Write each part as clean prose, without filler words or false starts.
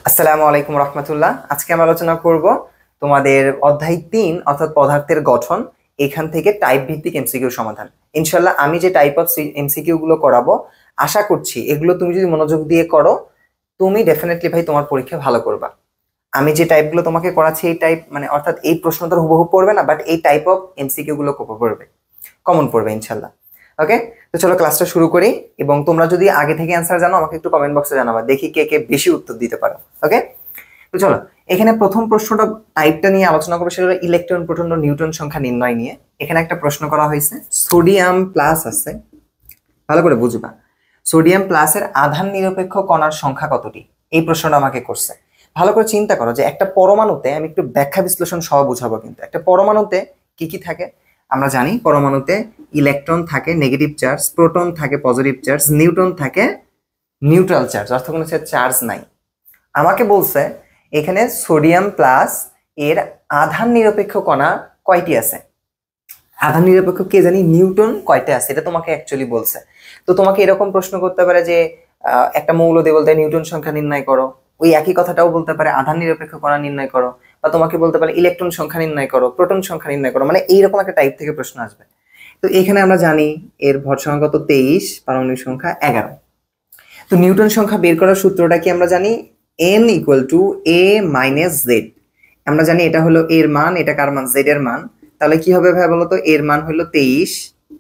আসসালামু আলাইকুম রহমতুল্লাহ। আজকে আমরা আলোচনা করব তোমাদের অধ্যায় 3 অর্থাৎ পদার্থের গঠন, এখান থেকে টাইপ ভিত্তিক এমসিকিউ সমাধান। ইনশাআল্লাহ আমি যে টাইপ অফ এমসিকিউ গুলো করাবো, আশা করছি এগুলো তুমি যদি মনোযোগ দিয়ে করো, তুমি ডেফিনেটলি ভাই তোমার পরীক্ষা ভালো করবা। আমি যে টাইপগুলো তোমাকে করাচ্ছি এই টাইপ মানে অর্থাৎ এই প্রশ্নটা হুবহু পড়বে না, বাট এই টাইপ অফ এমসিকিউ গুলো কমন পড়বে ইনশাআল্লাহ। ওকে, তো চলো ক্লাসটা শুরু করি। এবং তোমরা যদি আগে থেকে অ্যান্সার জানো আমাকে একটু কমেন্ট বক্সে জানাবা, দেখি কে কে বেশি উত্তর দিতে পারো। ওকে, তো চলো এখানে প্রথম প্রশ্নটা টাইপটা নিয়ে আলোচনা করবো, সেটা হলো ইলেকট্রন প্রোটন ও নিউট্রন সংখ্যা নির্ণয় নিয়ে। এখানে একটা প্রশ্ন করা হয়েছে, সোডিয়াম প্লাস আছে, ভালো করে বুঝবা, সোডিয়াম প্লাসের আধান নিরপেক্ষ কণার সংখ্যা কতটি? এই প্রশ্নটা আমাকে করছে। ভালো করে চিন্তা করো যে একটা পরমাণুতে, আমি একটু ব্যাখ্যা বিশ্লেষণ সহ বুঝাবো, কিন্তু একটা পরমাণুতে কি কি থাকে আমরা জানি। পরমাণুতে ইলেকট্রন থাকে নেগেটিভ চার্জ, প্রোটন থাকে পজিটিভ চার্জ, নিউট্রন থাকে নিউট্রাল চার্জ, অর্থাৎ কোনো চার্জ নাই। আমাকে বলছে এখানে সোডিয়াম প্লাস এর আধান নিরপেক্ষ কণা কয়টি আছে। আধান নিরপেক্ষ কে জানি, নিউটন কয়টা আছে, এটা তোমাকে অ্যাকচুয়ালি বলছে। তো তোমাকে এরকম প্রশ্ন করতে পারে যে একটা মৌল দিয়ে বলতে নিউটন সংখ্যা নির্ণয় করো, ওই একই কথাটাও বলতে পারে আধান নিরপেক্ষ কণা নির্ণয় করো, বা তোমাকে বলতে পারে ইলেকট্রন সংখ্যা নির্ণয় করো, প্রোটন সংখ্যা নির্ণয় করো, মানে এইরকম একটা টাইপ থেকে প্রশ্ন আসবে। তো এখানে আমরা জানি এর ভর সংখ্যা কত, 23, পারমাণবিক সংখ্যা 11। তো নিউটন সংখ্যা বের করার সূত্রটা কি আমরা জানি, n = a - z। আমরা জানি এটা হলো এর মান, এটা কার মান, z এর মান। তাহলে কি হবে ভাই বলতো, এর মান হলো 23,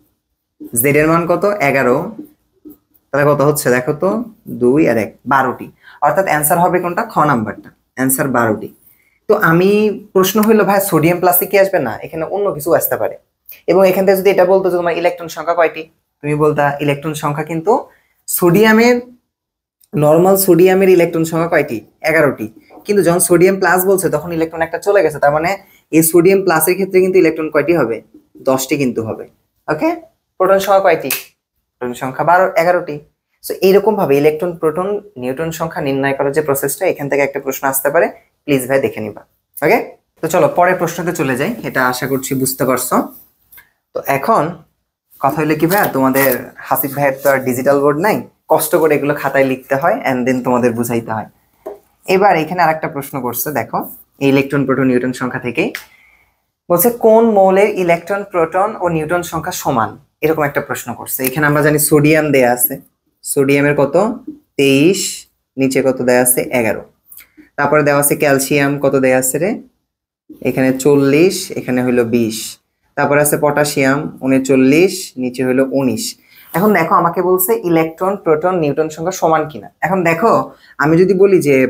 z এর মান কত, 11, তাহলে কত হচ্ছে দেখো তো, 2 আর 1, 12টি। অর্থাৎ অ্যান্সার হবে কোনটা, খ নাম্বারটা, অ্যান্সার 12টি। তো আমি প্রশ্ন হইলো ভাই সোডিয়াম প্লাসে কি আসবে না, এখানে অন্য কিছু আসতে পারে। এবং এখান থেকে যদি এটা বলতো যে তোমার ইলেকট্রন সংখ্যা কয়টি, তুমি বলতা ইলেকট্রন সংখ্যা কিন্তু সোডিয়ামের, নর্মাল সোডিয়ামের ইলেকট্রন সংখ্যা কয়টি, 11টি। কিন্তু যখন সোডিয়াম প্লাস বলছে তখন ইলেকট্রন একটা চলে গেছে, তার মানে এই সোডিয়াম প্লাসের ক্ষেত্রে কিন্তু ইলেকট্রন কয়টি হবে, 10টি কিন্তু হবে। ওকে, প্রোটন সংখ্যা কয়টি, প্রোটন সংখ্যা 11টি। সো এইরকম ভাবে ইলেকট্রন প্রোটন নিউট্রন সংখ্যা নির্ণয় করার যে প্রসেসটা, এখান থেকে একটা প্রশ্ন আসতে পারে, প্লিজ ভাই দেখে নিবা। ওকে, তো চলো পরের প্রশ্নতে চলে যাই, এটা আশা করছি বুঝতে পারছো। তো এখন কথা হলো কি ভাই, তোমাদের হাসিফ ভাইয়ের তো আর ডিজিটাল বোর্ড নাই, কষ্ট করে এগুলো খাতায় লিখতে হয় এন্ড দেন তোমাদের বুঝাইতে হয়। এবার এখানে আরেকটা প্রশ্ন করছে, দেখো ইলেকট্রন প্রোটন নিউট্রন সংখ্যা থেকেই বলছে কোন মৌলের ইলেকট্রন প্রোটন ও নিউট্রন সংখ্যা সমান, এরকম একটা প্রশ্ন করছে। এখানে আমরা জানি সোডিয়াম দেয়া আছে, সোডিয়ামের কত 23, নিচে কত দেয়া আছে 11। তারপরে দেওয়া আছে ক্যালসিয়াম, কত দেয়া আছে রে, এখানে 40, এখানে হইলো 20। তারপরে আছে পটাশিয়াম 39, নিচে হইলো 19। এখন দেখো আমাকে বলছে ইলেকট্রন প্রোটন নিউট্রন সংখ্যা সমান কিনা। এখন দেখো আমি যদি বলি যে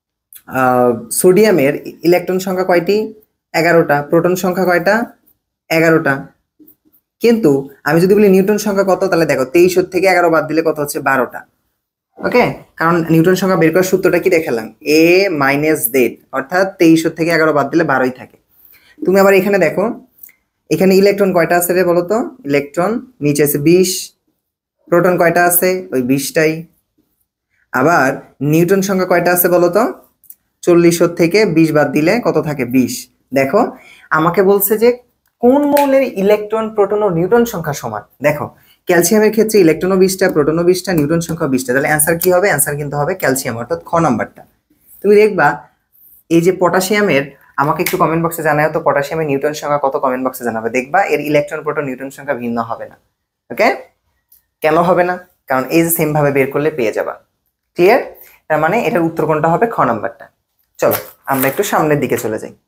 সোডিয়ামের ইলেকট্রন সংখ্যা কয়টি, 11টা, প্রোটন সংখ্যা কয়টা, 11টা। কিন্তু আমি যদি বলি নিউটন সংখ্যা কত, তাহলে দেখো 23 থেকে 11 বাদ দিলে কত হচ্ছে, 12টা। ওকে, কারণ নিউটন সংখ্যা বের করার সূত্রটা কি দেখালাম, a - z, অর্থাৎ 23 থেকে 11 বাদ দিলে 12ই থাকে। তুমি আবার এখানে দেখো, এখানে ইলেকট্রন কয়টা আছে রে বলতো, ইলেকট্রন নিচে আছে 20, প্রোটন কয়টা আছে, ওই 20টাই। আবার নিউটন সংখ্যা কয়টা আছে বলতো, 40 থেকে 20 বাদ দিলে কত থাকে, 20। দেখো আমাকে বলছে যে কোন মৌলের ইলেকট্রন প্রোটন ও নিউট্রন সংখ্যা সমান। দেখো ক্যালসিয়ামের ক্ষেত্রে ইলেকট্রনও 20টা, প্রোটনও 20টা, নিউট্রন সংখ্যা 20টা, তাহলে অ্যান্সার কি হবে, অ্যান্সার কিন্তু হবে ক্যালসিয়াম, অর্থাৎ খ নাম্বারটা। তুমি দেখবা এই যে পটাশিয়ামের, আমাকে একটু কমেন্ট বক্সে জানাও তো পটাশিয়ামের নিউট্রন সংখ্যা কত, কমেন্ট বক্সে জানাবে। দেখবা এর ইলেকট্রন প্রোটন নিউট্রন সংখ্যা ভিন্ন হবে না। ওকে, কেন হবে না, কারণ এই যে সেম ভাবে বের করলে পেয়ে যাবা। ক্লিয়ার? তার মানে এটার উত্তর কোনটা হবে, খ নাম্বারটা। চলো আমরা একটু সামনের দিকে চলে যাই।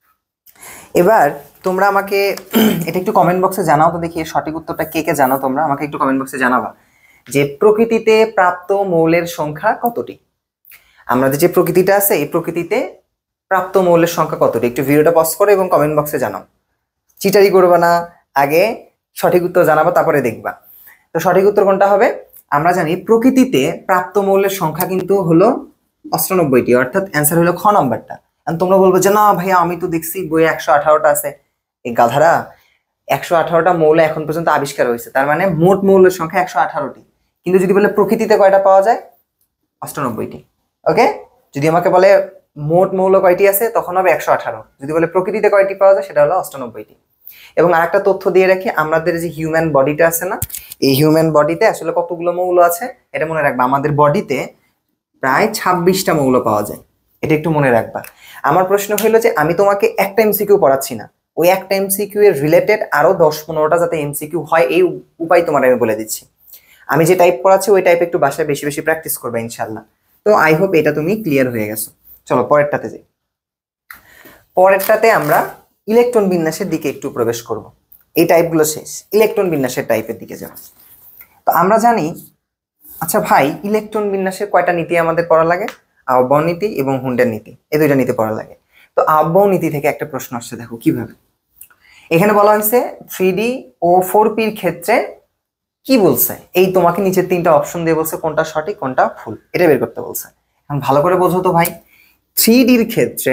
এবার তোমরা আমাকে এটা একটু কমেন্ট বক্সে জানাও তো, দেখি সঠিক উত্তরটা কে কে জানো তোমরা, আমাকে একটু কমেন্ট বক্সে জানাবা যে প্রকৃতিতে প্রাপ্ত মৌলের সংখ্যা কতটি। আমাদের যে প্রকৃতিটা আছে, এই প্রকৃতিতে প্রাপ্ত মৌলের সংখ্যা কতটি, একটু ভিডিওটা পজ করো এবং কমেন্ট বক্সে জানাও। চিটারি করবা না, আগে সঠিক উত্তর জানাবো তারপরে দেখবা। তো সঠিক উত্তর কোনটা হবে, আমরা জানি প্রকৃতিতে প্রাপ্ত মৌলের সংখ্যা কিন্তু হলো 98টি, অর্থাৎ অ্যান্সার হলো খ নাম্বারটা। তোমরা বলবো যে না ভাইয়া আমি তো দেখছি বইয়ে 118টা আছে। এই গাধারা, 118টা মৌল এখন পর্যন্ত আবিষ্কার হয়েছে, তার মানে মোট মৌলের সংখ্যা 118টি। কিন্তু যদি বলে প্রকৃতিতে কয়টা পাওয়া যায়, 98টি। ওকে, যদি আমাকে বলে মোট মৌল কয়টি আছে, তখন হবে 118। যদি বলে প্রকৃতিতে কয়টি পাওয়া যায়, সেটা হলো 98টি। এবং আরেকটা তথ্য দিয়ে রাখি, আমাদের যে হিউম্যান বডিটা আছে না, এই হিউম্যান বডিতে আসলে কতগুলো মৌল আছে এটা মনে রাখবা। আমাদের বডিতে প্রায় 26টা মৌল পাওয়া যায়। এটা একটু মনে রাখবা। আমার প্রশ্ন হলো যে আমি তোমাকে একটা এমসিকিউ পড়াচ্ছি না, ওই একটা এমসিকিউ এর রিলেটেড আরো 10-15টা যাতে এমসিকিউ হয় এই উপায় তোমার আমি বলে দিচ্ছি। আমি যে টাইপ পড়াচ্ছি ওই টাইপ একটু বাসায় বেশি বেশি প্র্যাকটিস করবে ইনশাল্লাহ। তো আই হোপ এটা তুমি ক্লিয়ার হয়ে গেছো। চলো পরেরটাতে যাই। পরেরটাতে আমরা ইলেকট্রন বিন্যাসের দিকে একটু প্রবেশ করব। এই টাইপগুলো শেষ, ইলেকট্রন বিন্যাসের টাইপের দিকে যাব। তো আমরা জানি, আচ্ছা ভাই, ইলেকট্রন বিন্যাসের কয়টা নীতি আমাদের পড়া লাগে? আহ্বান নীতি এবং হুন্ডের নীতি, এই দুইটা নীতি পড়া লাগে। তো আহ্বান নীতি থেকে একটা প্রশ্ন আসছে, দেখো কিভাবে। এখানে বলা হয়েছে 3D ও 4P এর ক্ষেত্রে কি বলছে, এই তোমাকে নিচের তিনটা অপশন দিয়ে বলছে কোনটা সঠিক কোনটা ভুল, এটা বের করতে বলছে। এখন ভালো করে বোঝো তো ভাই, 3D এর ক্ষেত্রে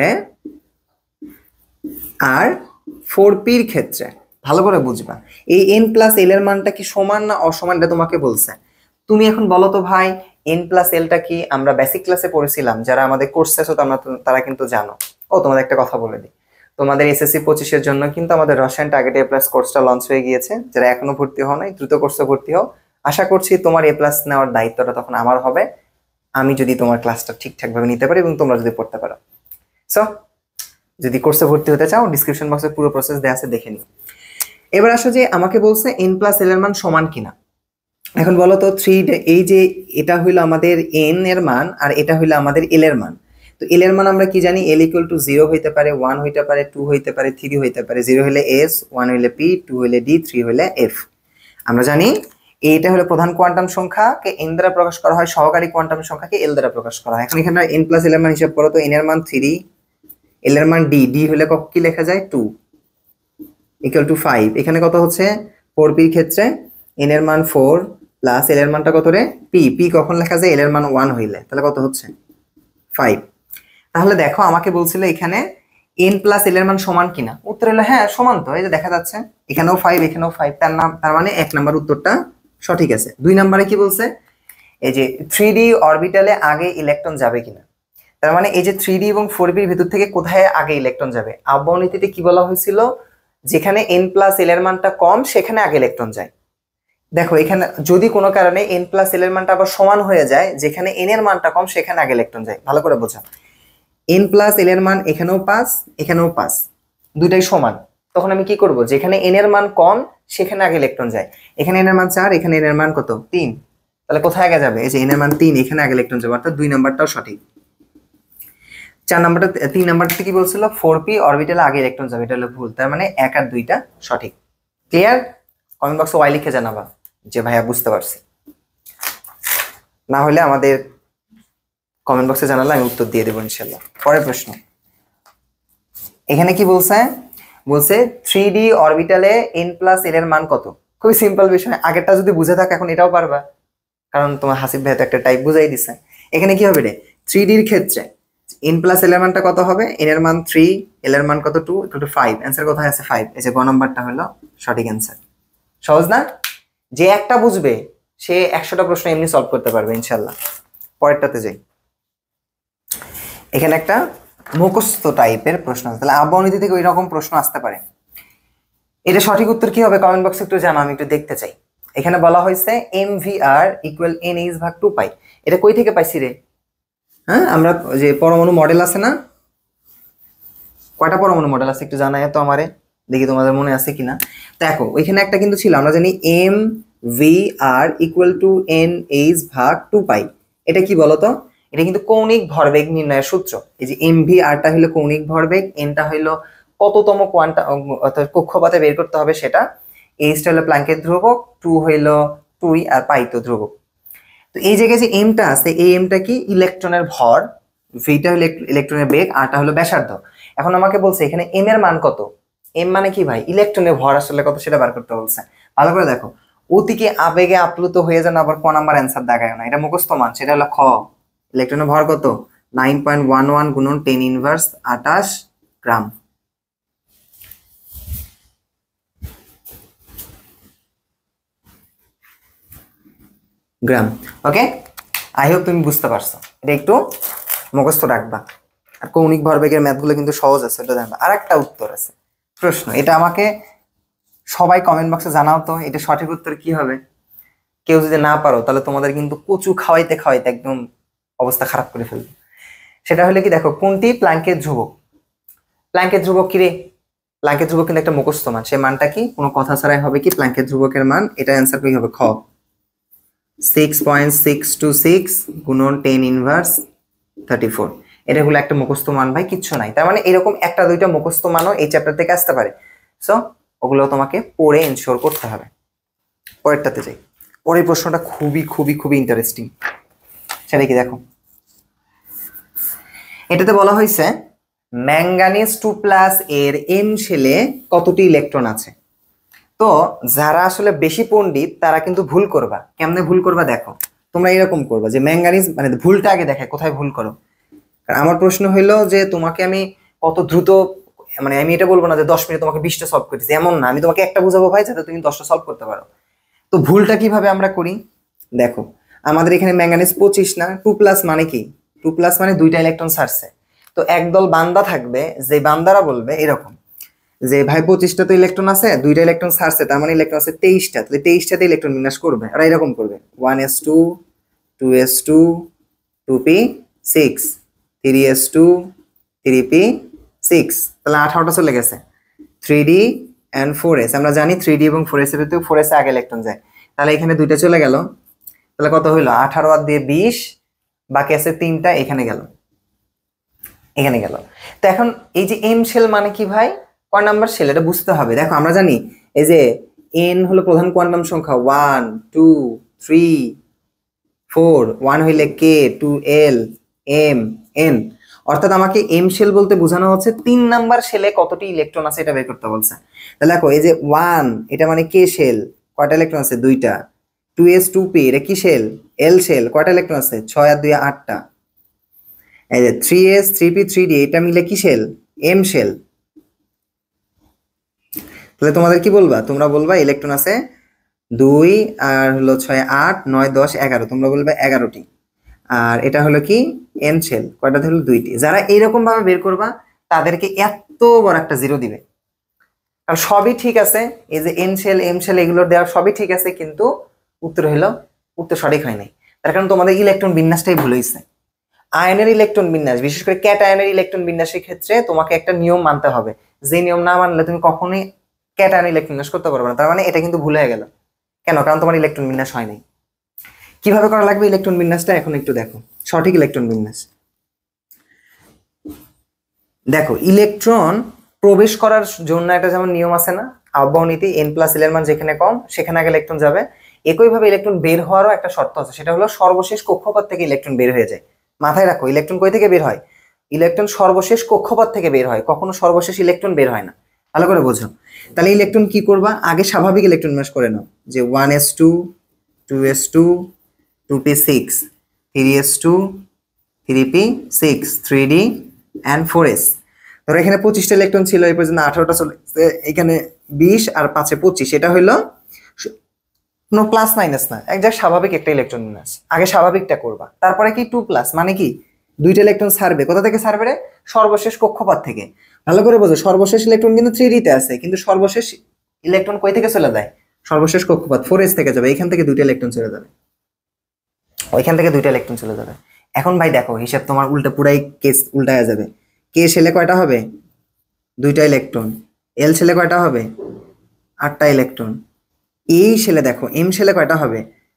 আর 4P এর ক্ষেত্রে ভালো করে বুঝবা, এই n+l এর মানটা কি সমান না অসমান, এটা তোমাকে বলছে। তুমি এখন বলো তো ভাই, n+lটা কি? আমরা বেসিক ক্লাসে পড়েছিলাম, যারা আমাদের কোর্সে আছো তারা কিন্তু জানো। ও তোমাদের একটা কথা বলে দিই, তোমাদের SSC 25-এর জন্য কিন্তু আমাদের রসায়ন টার্গেট A+ কোর্সটা লঞ্চ হয়ে গিয়েছে। যারা এখনো ভর্তি হও নাই, দ্রুত কোর্সে ভর্তি হও। আশা করছি তোমার A+ নেওয়ার দায়িত্বটা তখন আমার হবে, আমি যদি তোমার ক্লাসটা ঠিকঠাক ভাবে নিতে পারি এবং তোমরা যদি পড়তে পারো। সো যদি কোর্সে ভর্তি হতে চাও, ডিসক্রিপশন বক্সে পুরো প্রসেস দেয়া আছে, দেখে নিও। এবার আসো যে আমাকে বলছে n+l এর মান সমান কিনা। এখন বলো তো, এই যে এটা হইলো আমাদের n এর মান আর এটা হইলো আমাদের l এর মান। তো l এর মান আমরা কি জানি, l = 0 হইতে পারে, 1 হইতে পারে, 2 হইতে পারে, 3 হইতে পারে। 0 হইলে s, 1 হইলে p, 2 হইলে d, 3 হইলে f। আমরা জানি এইটা হলো প্রধান কোয়ান্টাম সংখ্যাকে n দ্বারা প্রকাশ করা হয়, সহকারী কোয়ান্টাম সংখ্যাকে l দ্বারা প্রকাশ করা হয়। এখন এখানে n+l এর মান হিসাব করো তো, n এর মান 3, l এর মান d, d হলে কি লেখা যায় 2 = 5। এখানে কত হচ্ছে 4p এর ক্ষেত্রে n এর মান 4 প্লাস l এর মানটা কত রে p, p কখন লেখা যায়, l এর মান 1 হইলে, তাহলে কত হচ্ছে 5। তাহলে দেখো আমাকে বলছিল এখানে n+l এর মান সমান কিনা, উত্তর হলো হ্যাঁ সমান। তো এই যে দেখা যাচ্ছে এখানেও 5 এখানেও 5, তার মানে 1 নাম্বার উত্তরটা সঠিক আছে। 2 নম্বরে কি বলছে, এই যে 3D অরবিটালে আগে ইলেকট্রন যাবে কিনা। তার মানে এই যে 3D এবং 4p এর ভিতর থেকে কোথায় আগে ইলেকট্রন যাবে। আহ্বান নীতিতে কি বলা হয়েছিল, যেখানে n+l এর মানটা কম সেখানে আগে ইলেকট্রন যায়। দেখো এখানে যদি কোনো কারণে n+l এর মানটা আবার সমান হয়ে যায়, যেখানে n এর মানটা কম সেখানে আগে ইলেকট্রন যায়। ভালো করে বোঝা, n+l এর মান এখানেও 5 এখানেও 5, দুইটাই সমান। তখন আমি কি করব, যেখানে n এর মান কম সেখানে আগে ইলেকট্রন যায়। এখানে n এর মান 4, এখানে n এর মান কত 3, তাহলে কোথায় আগে যাবে, এই যে n এর মান 3 এখানে আগে ইলেকট্রন যাবে, অর্থাৎ 2 নাম্বারটাও সঠিক। 3 নাম্বারটা কি বলছিল, 4p অরবিটালে আগে ইলেকট্রন যাবে, এটা হলো ভুল। তার মানে 1 আর 2টা সঠিক। ক্লিয়ার? কমেন্ট বক্সে ওয়াই লিখে জানাবা যে ভাইয়া বুঝতে পারছি, না হলে আমাদের কমেন্ট বক্সে জানালে আমি উত্তর দিয়ে দেবো ইনশাল্লাহ। পরের প্রশ্ন, এখানে কি বলছে, বলছে 3D অরবিটালে n+l এর মান কত। খুবই সিম্পল বিষয়, আগেরটা যদি বুঝে থাকো এখন এটাও পারবা, কারণ তোমার হাসিব ভাই তো একটা টাইপ বুঝাই দিছে। এখানে কি হবে রে, 3D এর ক্ষেত্রে n+l এর মানটা কত হবে, n এর মান 3, l এর মান কত 2 = 5। অ্যান্সার কোথায় আছে 5, এই যে গ নাম্বারটা হলো সঠিক অ্যান্সার। সহজ না? যে একটা বুঝবে সে 100টা প্রশ্ন এমনি সলভ করতে পারবে ইনশাল্লাহ। পরেরটাতে যাই। এখানে একটা মুখস্থ টাইপের প্রশ্ন আছে, তাহলে আহ্বান নীতি থেকে ওই রকম প্রশ্ন আসতে পারে। এটা সঠিক উত্তর কি হবে কমেন্ট বক্সে একটু জানাও, আমি একটু দেখতে চাই। এখানে বলা হয়েছে mvr = NH/2π। এটা কই থেকে পাইছি রে? হ্যাঁ, আমরা যে পরমাণু মডেল আছে না, কয়টা পরমাণু মডেল আছে একটু জানাই তো আমারে, দেখি তোমাদের মনে আছে কিনা। দেখো ওইখানে একটা কিন্তু ছিল, আমরা জানি mvr = NH/2π। এটা কি বলতো, এটা কিন্তু কৌণিক ভরবেগ নির্ণয়ের সূত্র। এই যে mvr-টা হলো কৌণিক ভরবেগ, n-টা হলো কততম কোয়ান্টাম অর্থাৎ কক্ষপথে বের করতে হবে সেটা, h-টা হলো প্ল্যাঙ্কের ধ্রুবক, 2 হইলো 2 আর পাই তো ধ্রুবক। তো এই জায়গায় যে m-টা আছে, এই m-টা কি ইলেকট্রনের ভর, v-টা হলো ইলেকট্রনের বেগ, r-টা হলো ব্যাসার্ধ। এখন আমাকে বলছে এখানে m এর মান কত। m মানে কি ভাই, ইলেকট্রনের ভর আসলে কত সেটা বার করতে বলছে। ভালো করে দেখো, অতিকে আবেগে আপ্লুত হয়ে যান আবার ক নাম্বার অ্যান্সার দেখায় না, এটা মুখস্থ মান, সেটা হলো খ। ইলেকট্রনের ভর কত, 9.11 গুণন 10⁻28 গ্রাম। গ্রাম। ওকে, আই হোপ তুমি বুঝতে পারছো, এটা একটু মুখস্থ রাখবা। আর কৌণিক ভরবেগের ম্যাথগুলো কিন্তু সহজ আছে, এটা জানবা। আর একটা উত্তর আছে প্রশ্ন, এটা আমাকে সবাই কমেন্ট বক্সে জানাও তো, এটা সঠিক উত্তর কি হবে। কেউ যদি না পারো তাহলে তোমাদের কিন্তু কচু খাওয়াইতে খাওয়াইতে একদম অবস্থা খারাপ করে ফেলবে। সেটা হলে কি দেখো, কোনটি প্ল্যাঙ্কের ধ্রুবক? প্ল্যাঙ্কের ধ্রুবক কি রে? প্ল্যাঙ্কের ধ্রুবক কিন্তু একটা মুখস্থ মান, সেই মানটা কি কোনো কথা ছাড়াই হবে কি প্ল্যাঙ্কের ধ্রুবকের মান, এটা অ্যান্সার কি হবে? খ 6.626 গুণন 10^34। এটা হলো একটা মুখস্থ মান ভাই, কিচ্ছু নাই। তার মানে এরকম একটা দুইটা মুখস্থ মানও এই চ্যাপ্টার থেকে আসতে পারে। সো ওগুলো তোমাকে পড়ে এনশিওর করতে হবে। পরেরটাতে যাই। পরের প্রশ্নটা খুবই খুবই খুবই ইন্টারেস্টিং। সেটা কি দেখো, এটাতে বলা হয়েছে ম্যাঙ্গানিজ 2+ এর এম শেলে কতটি ইলেকট্রন আছে? তো যারা আসলে বেশি পণ্ডিত তারা কিন্তু ভুল করবা। কেমনে ভুল করবা দেখো, তোমরা এরকম করবা যে ম্যাঙ্গানিজ, মানে ভুলটা আগে দেখে কোথায় ভুল করো। কারণ আমার প্রশ্ন হইলো যে তোমাকে আমি কত দ্রুত, মানে আমি এটা বলবো না যে 10 মিনিট তোমাকে 20টা সলভ করতেছি, এমন না। আমি তোমাকে একটা বুঝাবো ভাই যাতে তুমি 10টা সলভ করতে পারো। তো ভুলটা কিভাবে আমরা করি দেখো, আমাদের এখানে ম্যাঙ্গানিজ 25 না, 2+ মানে কি? 2+ মানে দুইটা ইলেকট্রন ছাড়ছে। তো একদল বান্দা থাকবে, যে বান্দারা বলবে এরকম যে ভাই 25টা তো ইলেকট্রন আছে, দুইটা ইলেকট্রন ছাড়ছে, তার মানে ইলেকট্রন আছে 23টা, তাহলে 23টাতে ইলেকট্রন বিন্যাস করবে। আর এরকম করবে 1s2 2s2 2p6 3s2 3p6, তাহলে 18টা চলে গেছে। 3d and 4s, আমরা জানি 3d এবং 4s এর ভিতরে 4s এ আগে ইলেকট্রন যায়, তাহলে এখানে দুইটা চলে গেল। তাহলে কত হইলো? 18 আর দিয়ে 20, বাকি আছে 3টা, এখানে গেল, এখানে গেল। তো এখন এই যে এম শেল মানে কি ভাই? কয় নাম্বার শেল এটা বুঝতে হবে। দেখো আমরা জানি এই যে এন হলো প্রধান কোয়ান্টাম সংখ্যা, 1 2 3 4, 1 হইলে কে, 2 এল এম এন, অর্থাৎ আমাকে এম শেল বলতে বোঝানো হচ্ছে 3 নাম্বার শেলে কতটি ইলেকট্রন আছে এটা বের করতে বলছে। তাহলে দেখো এই যে 1 এটা মানে কে শেল, কয়টা ইলেকট্রন আছে? 2টা। 2s 2p এটা কি শেল? এল শেল, কয়টা ইলেকট্রন আছে? 6 আর 2 8টা। এই যে 3s 3p 3d এটা মিলে কি শেল? M shell. তাহলে তোমাদের কি বলবা? তোমরা বলবা ইলেকট্রন আছে 2 আর হলো 6 8 9 10 11, তোমরা বলবে 11টি। আর এটা হলো কি এম শেল, কয়টা হলো? 2টি। যারা এইরকম ভাবে বের করবা তাদেরকে এত বড় একটা জিরো দিবে, কারণ সবই ঠিক আছে। এই যে এন শেল এম শেল এগুলো দেওয়া সবই ঠিক আছে, কিন্তু উত্তর হলো, উত্তর সঠিক হয় নাই। তার কারণ তোমাদের ইলেকট্রন বিন্যাসটাই ভুল হয়েছে। আয়নের ইলেকট্রন বিন্যাস, বিশেষ করে ক্যাটায়নের ইলেকট্রন বিন্যাসের ক্ষেত্রে তোমাকে একটা নিয়ম মানতে হবে, যে নিয়ম না মানলে তুমি কখনোই ক্যাটায়ন ইলেকট্রন বিন্যাস করতে পারবে না। তার মানে এটা কিন্তু ভুল হয়ে গেল। কেন? কারণ তোমার ইলেকট্রন বিন্যাস হয় নাই। কিভাবে করা লাগবে ইলেকট্রন বিন্যাসটা এখন একটু দেখো। সঠিক ইলেকট্রন বিন্যাস দেখো, ইলেকট্রন প্রবেশ করার জন্য একটা যেমন নিয়ম আছে না, আবহাওয়া নীতি, n+l এর মান যেখানে কম সেখানে আগে ইলেকট্রন যাবে। একইভাবে ইলেকট্রন বের হওয়ারও একটা শর্ত আছে, সেটা হলো সর্বশেষ কক্ষপথ থেকে ইলেকট্রন বের হয়ে যায়। মাথায় রাখো, ইলেকট্রন কই থেকে বের হয়? ইলেকট্রন সর্বশেষ কক্ষপথ থেকে বের হয়, কখনো সর্বশেষ ইলেকট্রন বের হয় না। ভালো করে বোঝো। তাহলে ইলেকট্রন কি করবা? আগে স্বাভাবিক ইলেকট্রন বিন্যাস করে নাও, যে 1s2 2s2 2p6 3s2 3p6 3d and 4s। ধরো এখানে 25টা ইলেকট্রন ছিল, এই পর্যন্ত 18টা চলে, এখানে 20 আর 5 এ 25, এটা হইলো কোনো প্লাস মাইনাস না, একজাক্ট স্বাভাবিক একটা ইলেকট্রন বিন্যাস। আগে স্বাভাবিকটা করবা, তারপরে কি 2+, মানে কি দুইটা ইলেকট্রন ছাড়বে। কোথা থেকে ছাড়বে রে? সর্বশেষ কক্ষপথ থেকে। ভালো করে বোঝো, সর্বশেষ ইলেকট্রন কিন্তু 3d তে আছে, কিন্তু সর্বশেষ ইলেকট্রন কই থেকে চলে যায়? সর্বশেষ কক্ষপথ 4s থেকে যাবে, এখান থেকে দুইটা ইলেকট্রন চলে যাবে, ওইখান থেকে দুইটা ইলেকট্রন চলে যাবে। এখন ভাই দেখো, হিসাব তোমার উল্টা, পুরাই কেস উল্টা হয়ে যাবে। কে শেলে কয়টা হবে? দুইটা ইলেকট্রন। এল শেলে কয়টা হবে? 8টা ইলেকট্রন। এই শেলে দেখো, এম শেলে কয়টা হবে?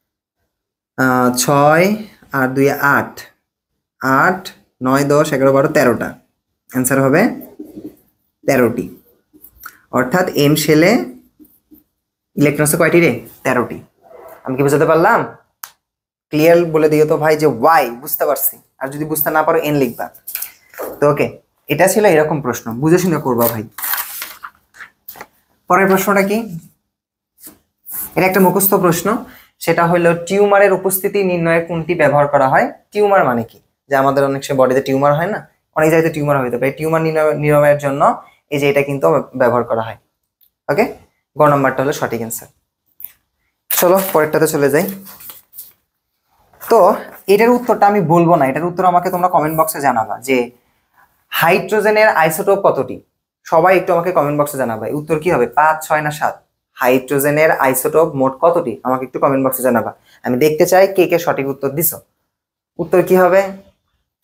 6 আর 2 8, 8 9 10 11 12 13টা। অ্যান্সার হবে 13টি। অর্থাৎ এম শেলে ইলেকট্রন আছে কয়টি রে? 13টি। আমি কি বুঝাতে পারলাম? ক্লিয়ার বলে দিও তো ভাই যে ওয়াই, বুঝতে পারছি। আর যদি বুঝতে না পারো এন লিখবা। তো ওকে, এটা ছিল এরকম প্রশ্ন, বুঝে শুনে করবা ভাই। পরের প্রশ্নটা কি? এটা একটা মুখস্থ প্রশ্ন, সেটা হলো টিউমারের উপস্থিতি নির্ণয়ে কোনটি ব্যবহার করা হয়? টিউমার মানে কি? যে আমাদের অনেক সময় বডিতে টিউমার হয় না, অনেক জায়গায় টিউমার হইতে পারে, টিউমার নির্ণয়ের জন্য এই যে এটা কিন্তু ব্যবহার করা হয়। ওকে, গ নাম্বারটা হলো সঠিক অ্যান্সার। চলো পরেরটাতে চলে যাই। তো এটার উত্তরটা আমি বলবো না, এটার উত্তর আমাকে তোমরা কমেন্ট বক্সে জানাবা যে হাইড্রোজেনের আইসোটোপ কতটি। সবাই একটু আমাকে কমেন্ট বক্সে জানাবা উত্তর কি হবে, 5 6 না 7? হাইড্রোজেনের আইসোটোপ মোট কতটি আমাকে একটু কমেন্ট বক্সে জানাবা। আমি দেখতে চাই কে কে সঠিক উত্তর দিছো। উত্তর কি হবে?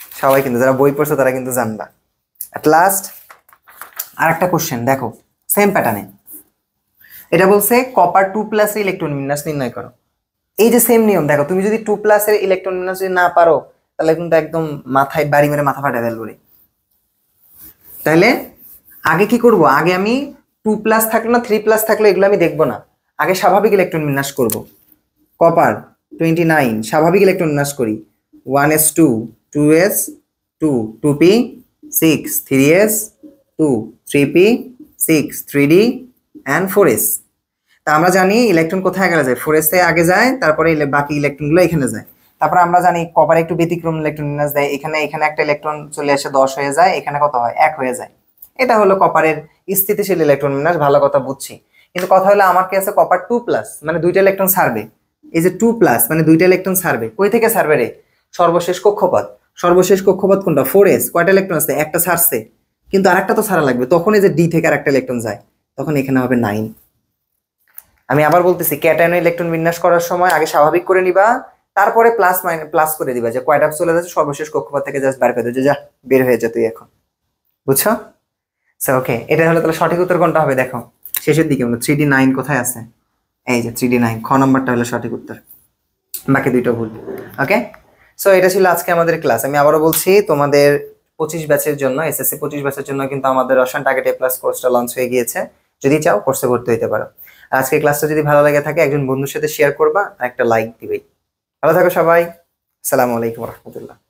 সবাই কিন্তু যারা বই পড়ছো তারা কিন্তু জানবা। এট লাস্ট আর একটা কোশ্চেন দেখো, সেম প্যাটার্নে। এটা বলছে কপার 2+ এর ইলেকট্রন বিন্যাস নির্ণয় করো। এই যে সেম নিয়ম, দেখো তুমি যদি 2+ এর ইলেকট্রন বিন্যাস যদি না পারো তাহলে কিন্তু একদম মাথায় বাড়ি মেরে মাথা ফাটা ফেলবো রে। তাহলে আগে কি করব, আগে আমি 2+ থাকলো না 3+ থাকলো এগুলো আমি দেখবো না, আগে স্বাভাবিক ইলেকট্রন বিন্যাস করব। কপার 29 স্বাভাবিক ইলেকট্রন বিন্যাস করি, 1s2 2s2 2p 6 3s2 3p 6 3d and 4s। তা আমরা জানি ইলেকট্রন কোথায় আগে যায়, 4s এ আগে যায়, তারপরে বাকি ইলেকট্রনগুলো এখানে যায়। তারপরে আমরা জানি কপার একটু ব্যতিক্রম ইলেকট্রন বিন্যাস দেয়, এখানে এখানে একটা ইলেকট্রন চলে এসে 10 হয়ে যায়, এখানে কত হয় 1 হয়ে যায়। এটা হলো কপারের স্থিতিশীল ইলেকট্রন বিন্যাস, ভালো কথা বুঝছি। কিন্তু কথা হলো আমার কি আছে, কপার 2+, মানে দুইটা ইলেকট্রন ছাড়বে। এই যে 2+ মানে দুইটা ইলেকট্রন ছাড়বে, কই থেকে ছাড়বে রে, সর্বশেষ কক্ষপথ। সর্বশেষ কক্ষপথ কোনটা, 4s। কয়টা ইলেকট্রন আছে, একটা ছাড়ছে, কিন্তু আরেকটা তো ছাড়া লাগবে, তখন এই যে ডি থেকে আরেকটা ইলেকট্রন যায়, তখন এখানে হবে 9। আমি আবার বলতেছি, ক্যাটায়ন ইলেকট্রন বিন্যাস করার সময় আগে স্বাভাবিক করে নিবা, তারপরে প্লাস করে দিবা, যে কয়টা চলে যাচ্ছে সর্বশেষ কক্ষপথ থেকে জাস্ট বের করে দিও, যে যা বের হয়ে যা তুই এখন, বুঝছো? সো ওকে, এটা হলো তাহলে সঠিক উত্তর কোনটা হবে, দেখো শেষের দিকে হলো 3d9 কোথায় আছে, এই যে 3d9 খ নাম্বারটা হলো সঠিক উত্তর, বাকি দুইটা ভুল। ওকে, সো এটা ছিল আজকে আমাদের ক্লাস। আমি আবারও বলছি, তোমাদের 25 ব্যাচের জন্য, এসএসসি 25 ব্যাচের জন্য কিন্তু আমাদের রসায়ন টার্গেট A+ কোর্সটা লঞ্চ হয়ে গিয়েছে। যদি চাও কোর্সে ভর্তি হতে পারো। আর আজকে ক্লাসটা যদি ভালো লাগে থাকে একজন বন্ধুর সাথে শেয়ার করবা আর একটা লাইক দিবেই। ভালো থাকো সবাই, আসসালামু আলাইকুম রহমতুল্লাহ।